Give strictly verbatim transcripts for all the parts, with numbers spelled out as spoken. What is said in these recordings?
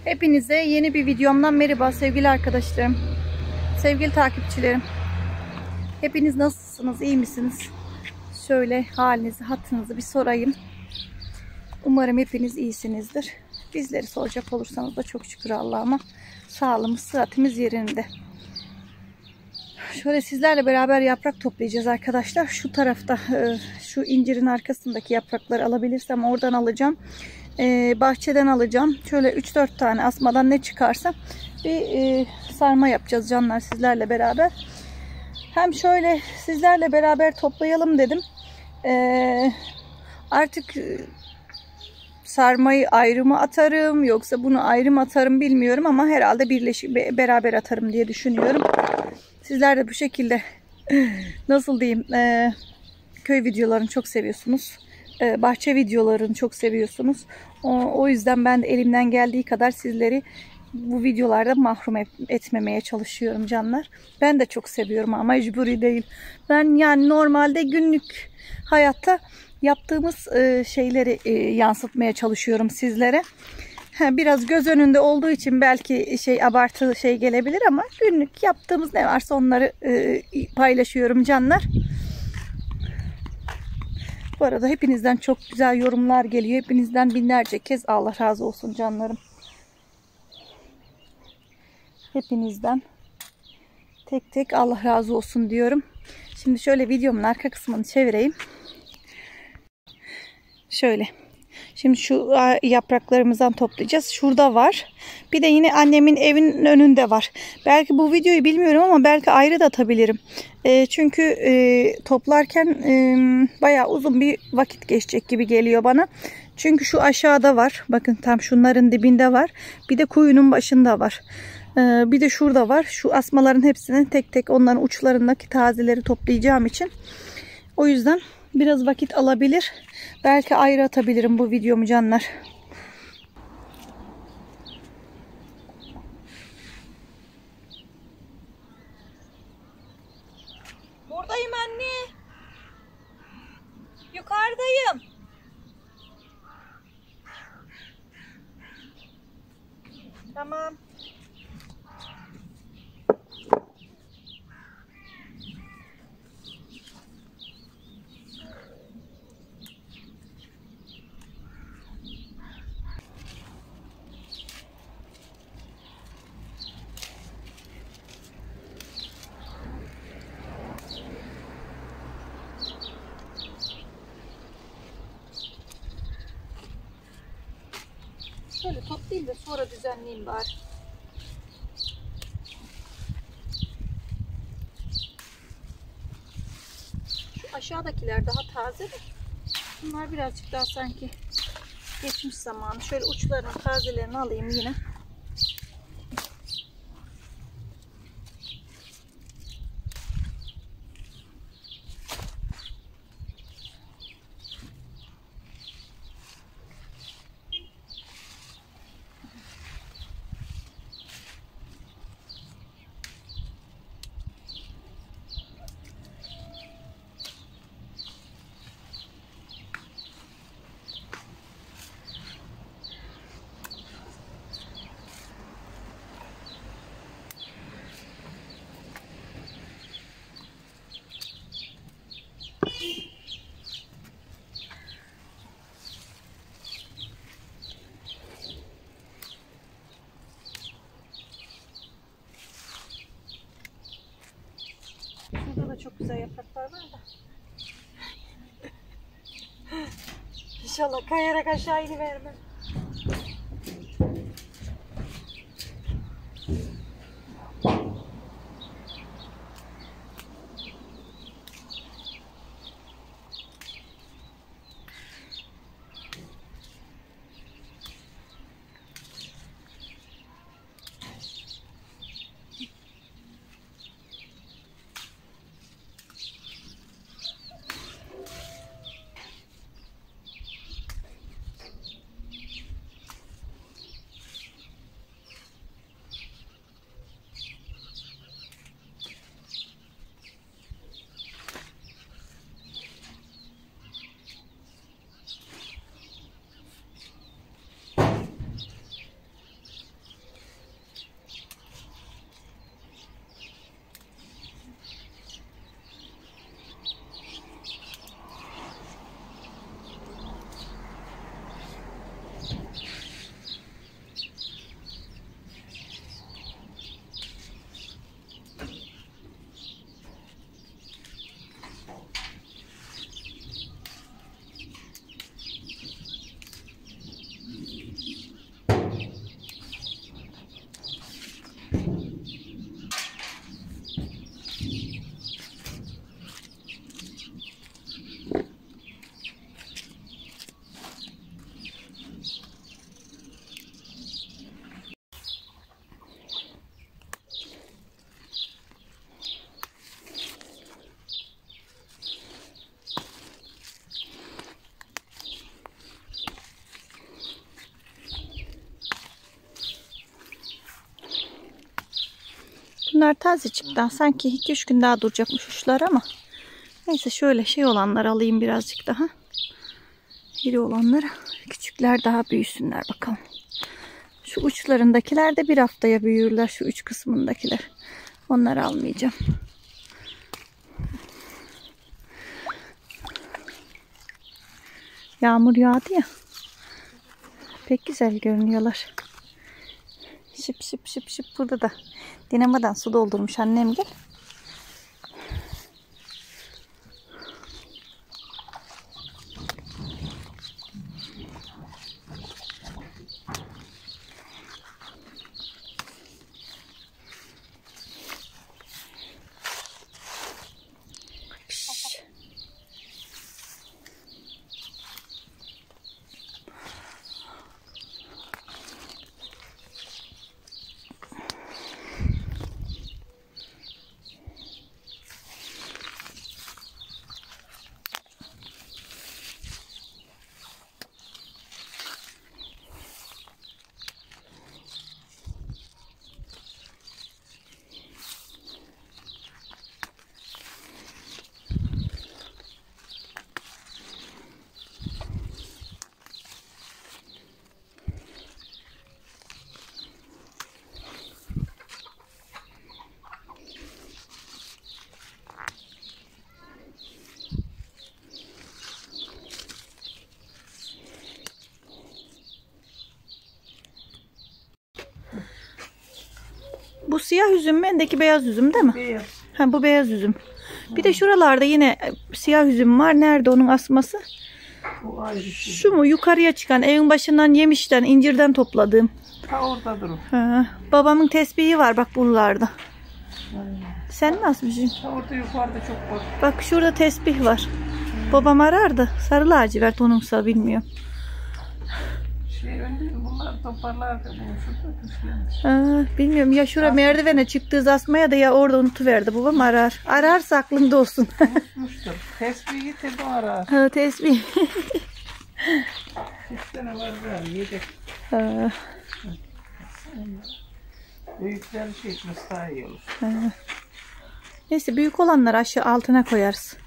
Hepinize yeni bir videomdan merhaba sevgili arkadaşlarım, sevgili takipçilerim. Hepiniz nasılsınız, iyi misiniz? Şöyle halinizi, hatırınızı bir sorayım. Umarım hepiniz iyisinizdir. Bizleri soracak olursanız da çok şükür Allah'ıma sağlığımız, sıhhatimiz yerinde. Şöyle sizlerle beraber yaprak toplayacağız arkadaşlar. Şu tarafta, şu incirin arkasındaki yaprakları alabilirsem oradan alacağım. Ee, bahçeden alacağım. Şöyle üç dört tane asmadan ne çıkarsa bir e, sarma yapacağız canlar sizlerle beraber. Hem şöyle sizlerle beraber toplayalım dedim. Ee, artık e, sarmayı ayrı mı atarım yoksa bunu ayrı mı atarım bilmiyorum ama herhalde birleşik beraber atarım diye düşünüyorum. Sizler de bu şekilde nasıl diyeyim e, köy videolarını çok seviyorsunuz. E, bahçe videolarını çok seviyorsunuz. O, o yüzden ben de elimden geldiği kadar sizleri bu videolarda mahrum et, etmemeye çalışıyorum canlar. Ben de çok seviyorum ama mecburi değil. Ben yani normalde günlük hayatta yaptığımız e, şeyleri e, yansıtmaya çalışıyorum sizlere. Biraz göz önünde olduğu için belki şey abartılı şey gelebilir ama günlük yaptığımız ne varsa onları e, paylaşıyorum canlar. Bu arada hepinizden çok güzel yorumlar geliyor. Hepinizden binlerce kez Allah razı olsun canlarım. Hepinizden tek tek Allah razı olsun diyorum. Şimdi şöyle videomun arka kısmını çevireyim. Şöyle. Şimdi şu yapraklarımızdan toplayacağız. Şurada var. Bir de yine annemin evinin önünde var. Belki bu videoyu bilmiyorum ama belki ayrı da atabilirim. E, çünkü e, toplarken e, bayağı uzun bir vakit geçecek gibi geliyor bana. Çünkü şu aşağıda var. Bakın tam şunların dibinde var. Bir de kuyunun başında var. E, bir de şurada var. Şu asmaların hepsini tek tek onların uçlarındaki tazeleri toplayacağım için. O yüzden biraz vakit alabilir. Belki ayrı atabilirim bu videomu canlar. Buradayım anne. Yukarıdayım. Tamam. Şöyle toplayayım da sonra düzenleyeyim bari. Şu aşağıdakiler daha taze de. Bunlar birazcık daha sanki geçmiş zamanı. Şöyle uçlarını, tazelerini alayım yine. Burada da çok güzel yapraklar var da. İnşallah kayarak aşağı inivermem. Bunlar taze çıktı. Sanki iki üç gün daha duracakmış uçlar ama. Neyse şöyle şey olanları alayım birazcık daha. İri olanları. Küçükler daha büyüsünler bakalım. Şu uçlarındakiler de bir haftaya büyürler. Şu uç kısmındakiler. Onları almayacağım. Yağmur yağdı ya. Pek güzel görünüyorlar. Şıp şıp şıp şıp burada da dinamadan su doldurmuş annem gel. Bu siyah üzüm mü? Endeki beyaz üzüm değil mi? Beyaz. Ha, bu beyaz üzüm. Bir de şuralarda yine siyah üzüm var. Nerede onun asması? Bu ayrı şey. Şu mu? Yukarıya çıkan evin başından yemişten, incirden topladığım. Ha orada durur. Ha, babamın tesbihi var bak buralarda. Aynen. Sen mi asmışsın? Ha orada yukarıda çok bak. Bak şurada tesbih var. Babam arardı. Sarı lacivert onunsa bilmiyorum. Şey önde bunlar toparlarken bunu şurada düşüyormuş. Ha, bilmiyorum ya şura merdivene çıktığı asmaya da ya orada unutuverdi babam arar. Ararsa aklında olsun. Unutmuştur. Tesbih getirdi arar. Ha, tesbih. üç tane var galiba yedek. Ha, Büyükler şey etmesi daha iyi olur. ha. Neyse büyük olanları aşağı altına koyarız.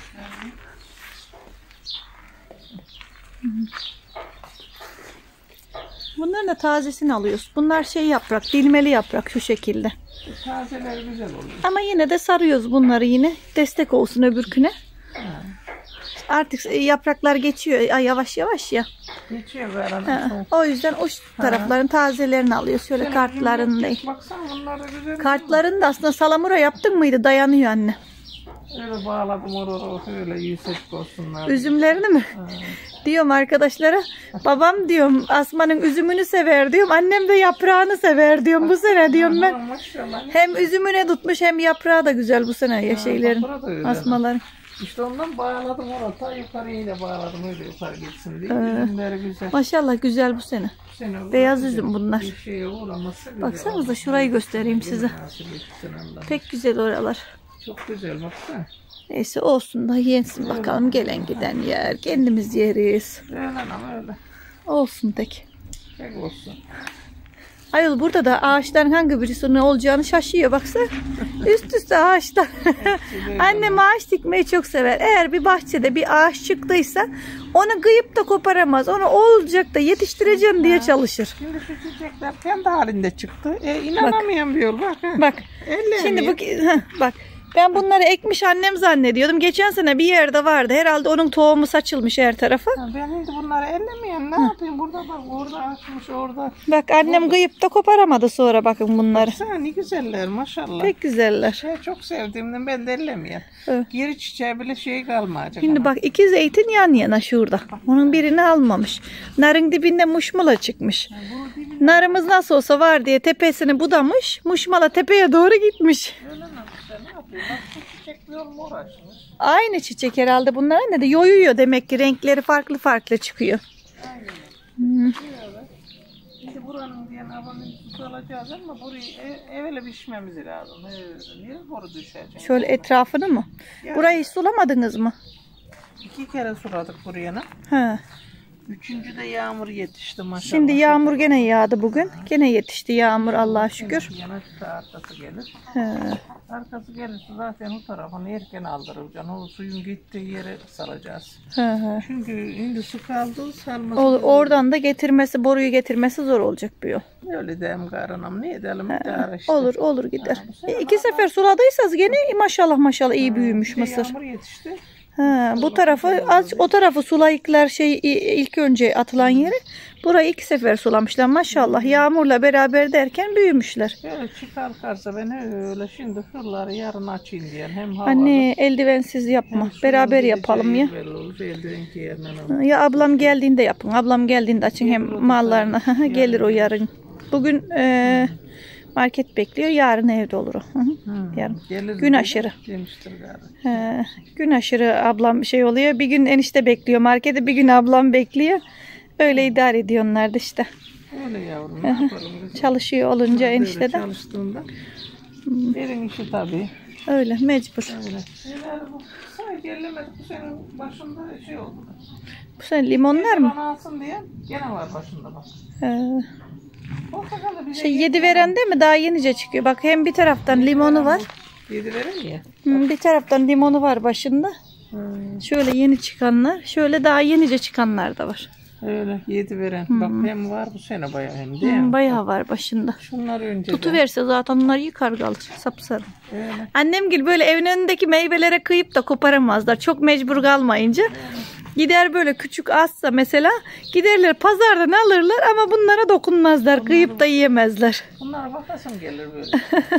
Bunların da tazesini alıyoruz. Bunlar şey yaprak, dilmeli yaprak şu şekilde. Bu tazeler güzel oluyor. Ama yine de sarıyoruz bunları yine. Destek olsun öbürküne. Ha. Artık yapraklar geçiyor ay, yavaş yavaş ya. Geçiyor veren. Ha, o yüzden o tarafların tazelerini alıyoruz. Şöyle Senin kartlarını üzümler- değil. Baksana bunlar da güzel. Kartlarını da aslında salamura yaptın mıydı? Dayanıyor anne. Öyle bağladım oraya öyle yüksek olsunlar. Üzümlerini mi? Ha. Diyorum arkadaşlara. Babam diyorum asmanın üzümünü sever diyorum. Annem de yaprağını sever diyorum bu sene diyorum ben. Maşallah. Hem üzümüne tutmuş hem yaprağı da güzel bu sene ya şeylerin. bak burada öyle. Asmaların. İşte ondan bağladım orada. Ta yukarıya bağladım öyle yukarı gitsin diye. Ee, Üzümleri güzel. Maşallah güzel bu sene. Bu sene Beyaz güzel. üzüm bunlar. Bir şeye uğraması güzel. Baksanıza şurayı göstereyim size. Nasip etsin Allah. Pek güzel oralar. Çok güzel baksana. Neyse olsun da yensin bakalım gelen giden yer. Kendimiz yeriz. Öyle ama öyle. Olsun tek. Tek olsun. Ayol burada da ağaçların hangi birisinin olacağını şaşıyor baksana. Üst üste ağaçlar. Annem ağaç dikmeyi çok sever. Eğer bir bahçede bir ağaç çıktıysa onu kıyıp da koparamaz. Onu olacak da yetiştireceğim diye çalışır. Şimdi şu çiçekler kendi halinde çıktı. E inanamayan bir yol bak. ha. Bak. Ellemiyor. Şimdi bu heh, bak Ben bunları ekmiş annem zannediyordum. Geçen sene bir yerde vardı. Herhalde onun tohumu saçılmış her tarafa. Ha, ben şimdi bunları ellemeyeyim. Ne yapayım? Burada bak, orada açmış, orada. Bak annem burada kıyıp da koparamadı sonra bakın bunları. Baksana ne güzeller maşallah. Pek güzeller. Şey çok sevdiğimden ben de ellemeyeyim. Evet. Geri çiçeği bile şey kalmayacak. Şimdi ama. bak iki zeytin yan yana şurada. Onun birini almamış. Narın dibinde muşmula çıkmış. Narımız nasıl olsa var diye tepesini budamış. Muşmula tepeye doğru gitmiş. Öyle mi? İşte ne yapayım? Bak şu çiçek yol mu uğraşmış? Aynı çiçek herhalde bunlar. Ne de yoyuyor demek ki renkleri farklı farklı çıkıyor. Aynen. Hmm. Evet. Şimdi buranın diyen abanın sütü alacağız ama burayı ev, evvela biçmemiz lazım. Öyle. Niye boru düşecek? Şöyle etrafını mı? Yani. Burayı hiç sulamadınız mı? İki kere suladık buraya. Ha. Üçüncü de yağmur yetişti maşallah. Şimdi yağmur gene yağdı bugün. Gene yetişti yağmur Allah'a şükür. Yana arkası gelir. Ha. Arkası gelirse zaten o tarafını erken aldıracaksın. O suyun gittiği yere salacağız. Ha, ha. Çünkü şimdi su kaldı salması. O- oradan da getirmesi, boruyu getirmesi zor olacak bir yol. Öyle dem karınam ne edelim idare işte. Olur olur gider. Ha, bu sene E, iki sefer suladıysanız gene maşallah maşallah iyi büyümüş Bir de mısır. Yağmur yetişti. Ha, bu tarafı az, o tarafı sulayıklar şey i- ilk önce atılan yeri. Burayı iki sefer sulamışlar maşallah. Yağmurla beraber derken büyümüşler. Böyle çıkarsa ben öyle şimdi şuraları yarın açayım diyen hem havalı. Anne eldivensiz yapma. hem suyun Beraber gideceği yapalım ya. belli olur. Eldiven giyemem. Ya ablam geldiğinde yapın. Ablam geldiğinde açın hem mallarına. Gelir o yarın. Bugün e, market bekliyor. Yarın evde olur o. Hı hı. Yarın. Gelir Gün diye aşırı. Demiştir galiba. He, gün aşırı ablam şey oluyor. Bir gün enişte bekliyor markete, bir gün ablam bekliyor. Öyle idare ediyor onlar da işte. Öyle yavrum ne yapalım kızım. Çalışıyor olunca Böyle enişte de. çalıştığında derin işi tabii. Öyle mecbur. Öyle. Şeyler bu. Sanki ellemedik bu senin başında şey oldu. Bu sen limonlar mı? Bana alsın diye gene var başında bak. He, Portakalı bize şey yedi veren de mi daha yenice çıkıyor. Bak hem bir taraftan limonu var. Yedi verin ya. Hı, bir taraftan limonu var başında. Hmm. Şöyle yeni çıkanlar. Şöyle daha yenice çıkanlar da var. Öyle yedi veren. Bak hem var bu sene bayağı hem değil Hı, mi? bayağı var başında. Şunlar önce Tutu verse zaten onlar yıkar kalır sapsarı. Öyle. Annem gibi böyle evin önündeki meyvelere kıyıp da koparamazlar. Çok mecbur kalmayınca. Gider böyle küçük azsa mesela giderler pazardan alırlar ama bunlara dokunmazlar. Kıyıp da yiyemezler. Bunlara bakasım gelir böyle.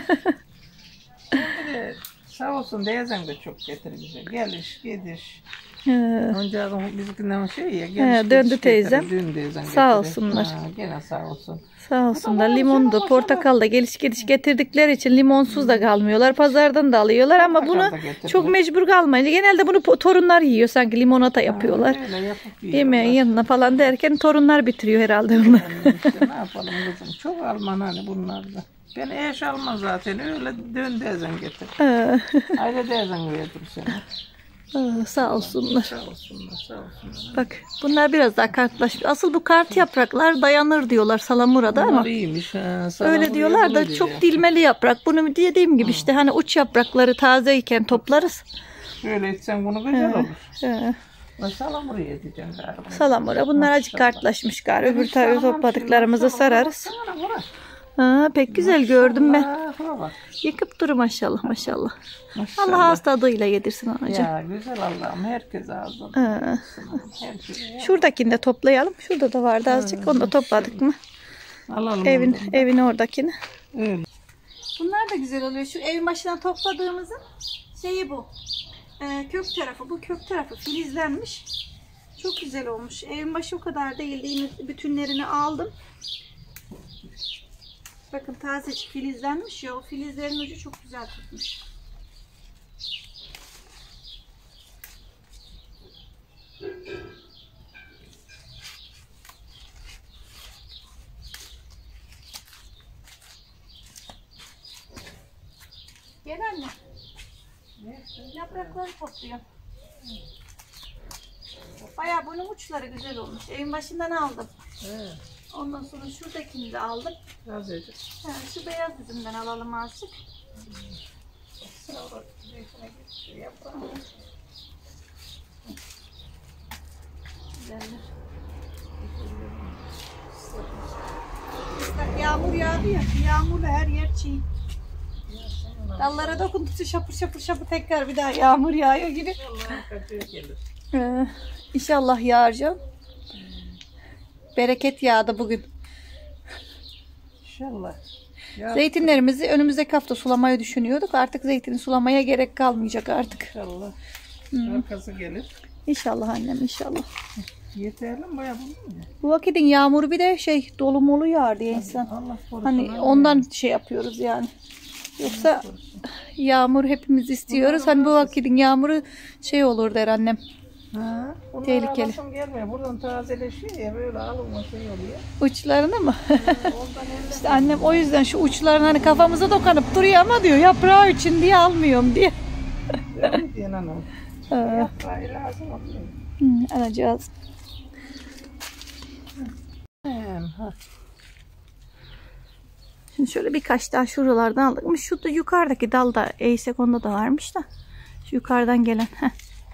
Bir de sağ olsun teyzen de çok getirir bize. Geliş gidiş. He, Önce bizimkinden şey ya. Geliş, He, döndü gidiş teyzem. getirir, dün teyzen Sağ getirir. olsunlar. Ha, gene sağ olsun. sağ olsunlar. Limon da portakal da geliş gidiş getirdikleri için limonsuz da kalmıyorlar. Pazardan da alıyorlar ama bunu Portakal da getirilir. çok mecbur kalmayınca genelde bunu po- torunlar yiyor. Sanki limonata yapıyorlar. Öyle yapıp Yemeğin yanına falan derken torunlar bitiriyor herhalde onu. Yani işte ne yapalım kızım. Çok Alman hani bunlar da. Ben eş alma zaten. Öyle dön teyzen getir. He, Aile teyzen verdim seni. he, sağ olsunlar. Sağ olsunlar, sağ olsunlar. Bak bunlar biraz daha kartlaşmış. Asıl bu kart yapraklar dayanır diyorlar salamurada ama Bunlar iyiymiş. Ha, sana öyle buraya diyorlar da bunu çok diyeceğim. dilmeli yaprak. Bunu dediğim gibi işte hani uç yaprakları tazeyken toplarız. Şöyle etsen bunu güzel olur. He, Mesela buraya edeceğim galiba. salamura. Bunlar acık kartlaşmış galiba. Öbür tarafı topladıklarımızı sararız. Baksana buna. Ha, pek güzel gördüm ben. Aa, şuna bak. Yıkıp duru maşallah maşallah. Maşallah. Allah ağız tadıyla yedirsin anacığım. Ya güzel Allah'ım. Herkes ağzına. Ha. Herkes. Şuradakini de toplayalım. Şurada da vardı azıcık. Onu da topladık mı? Alalım Evin onu. evin oradakini. Öyle. Bunlar da güzel oluyor. Şu evin başına topladığımızın şeyi bu. Ee, kök tarafı. Bu kök tarafı filizlenmiş. Çok güzel olmuş. Evin başı o kadar değildi. Yine bütünlerini aldım. Bakın tazecik filizlenmiş ya. O filizlerin ucu çok güzel tutmuş. Gel anne. Yaprakları topluyor. Bayağı bunun uçları güzel olmuş. Evin başından aldım. Evet. Ondan sonra şuradakini de aldım. Azıcık. Ha, şu beyaz üzümden alalım azıcık. Sonra zeytine geçiyor, yapalım. Güzeller. Bak yağmur yağdı ya. Yağmurla her yer çiğ. Ya senin Dallara dokundukça şapır şapır şapır tekrar bir daha yağmur yağıyor gibi. İnşallah kaçıyor gelir. Ee, İnşallah yağar canım. Bereket yağdı bugün. İnşallah. Ya, Zeytinlerimizi önümüzdeki hafta sulamayı düşünüyorduk. Artık zeytini sulamaya gerek kalmayacak artık. İnşallah. Hmm. Arkası gelir. İnşallah annem inşallah. Yeterli mi bayağı buldun mu? Bu vakitin yağmuru bir de şey dolu molu yağar diye insan. Allah korusun. Hani ondan şey yapıyoruz yani. Yoksa yağmur hepimiz istiyoruz. Hani bu vakitin yağmuru şey olur der annem. Ha, Tehlikeli. alasım gelmiyor. Buradan tazeleşiyor ya böyle alınma şey oluyor. Uçlarını mı? Ha, ondan elde. İşte annem o yüzden şu uçlarını hani kafamıza dokunup duruyor ama diyor yaprağı için diye almıyorum diye. Öyle diyen hanım. Ee, Yaprağı lazım oluyor. hı, alacağız. Ha. Şimdi şöyle birkaç daha şuralardan aldık. Şu da yukarıdaki dalda eğsek onda da varmış da. Şu yukarıdan gelen. Heh.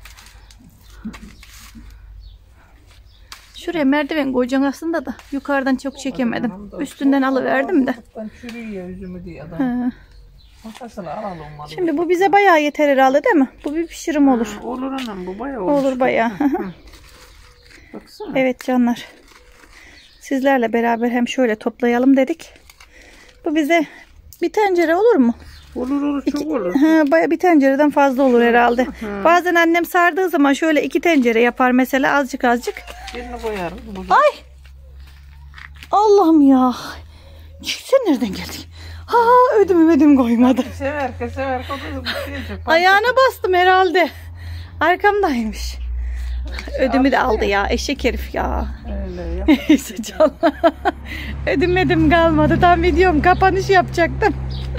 Şuraya merdiven koyacağım aslında da yukarıdan çok çekemedim. Üstünden alıverdim de. Çürüyor üzümü diye adam. Ha. Makasını alalım. Şimdi bu bize bayağı yeter herhalde değil mi? Bu bir pişirim olur. Ha, olur anam bu bayağı olur. Olur bayağı. Baksana. Evet canlar. Sizlerle beraber hem şöyle toplayalım dedik. Bu bize bir tencere olur mu? Olur olur çok İki, olur. he, bayağı bir tencereden fazla olur herhalde. Hı. Bazen annem sardığı zaman şöyle iki tencere yapar mesela azıcık azıcık. Birini koyarım. Burada. Ay! Allah'ım ya. Sen nereden geldin? Ha ödümü ödüm koymadı. Sever ki sever. Kodum Ayağına bastım herhalde. Arkamdaymış. Ödümü de aldı ya. Eşek herif ya. Öyle ya. Neyse canım. Ödüm ödüm kalmadı. Tam videom kapanış yapacaktım.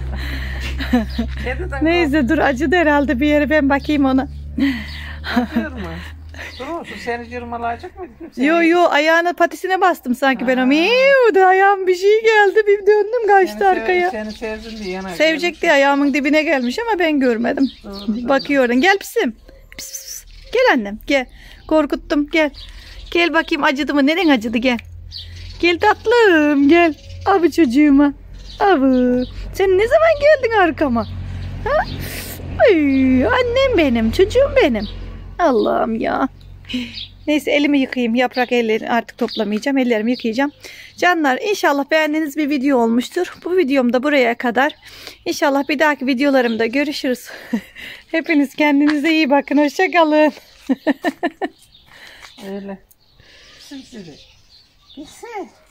Neyse dur acıdı herhalde bir yere ben bakayım ona. Bakıyor mu? Dur olsun seni cırmalayacak mı? Yo yo ayağına patisine bastım sanki ben o. Miyuu ayağım bir şey geldi bir döndüm kaçtı Seni arkaya. sev- Seni sevdim diye yana. Sevecek diye ayağımın dibine gelmiş ama ben görmedim. Doğru, Bakıyor oradan. Gel pisim. Pis, pis, pis. Gel annem gel. Korkuttum gel. Gel bakayım acıdı mı? Neren acıdı gel. Gel tatlım gel. Abi çocuğuma. Abi. Sen ne zaman geldin arkama? Ha? Ay, annem benim. Çocuğum benim. Allah'ım ya. Neyse elimi yıkayayım. Yaprak elleri artık toplamayacağım. Ellerimi yıkayacağım. Canlar inşallah beğendiğiniz bir video olmuştur. Bu videom da buraya kadar. İnşallah bir dahaki videolarımda görüşürüz. Hepiniz kendinize iyi bakın. Hoşça kalın. Öyle. Sizi. Gitsin.